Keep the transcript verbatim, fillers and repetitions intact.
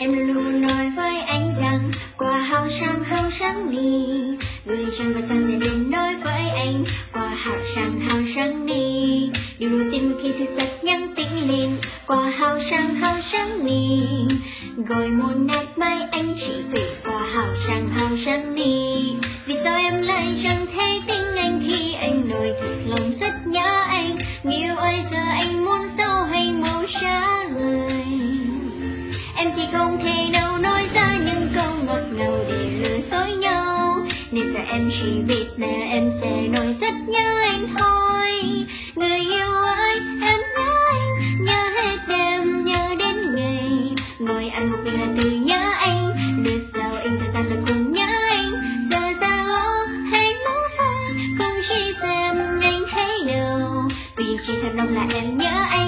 Em luôn luôn nói với anh rằng quả hào sang hào sang đi, người chẳng bao giờ sẽ đến nói với anh quả hào sang hào sang đi. Điều đầu tiên khi thức giấc nhắn tin lên quả hào sang hào sang đi, gọi một nát mai anh chỉ vì quả hào sang hào sang đi. Vì sao em lại chẳng thấy tin anh khi anh nói lòng rất nhớ anh, người yêu ơi giờ anh muốn sao hay mau trả lời. Em thì không thể nào nói ra những câu ngọt ngào để lừa dối nhau, nên giờ em chỉ biết là em sẽ nói rất nhớ anh thôi. Người yêu ơi em nhớ anh, nhớ hết đêm nhớ đến ngày, ngồi ăn một mình là từ nhớ anh, lừa sao anh thời gian là cùng nhớ anh. Giờ ra lo hay lỡ pha không chỉ xem anh thấy đâu, vì chỉ thật lòng là em nhớ anh.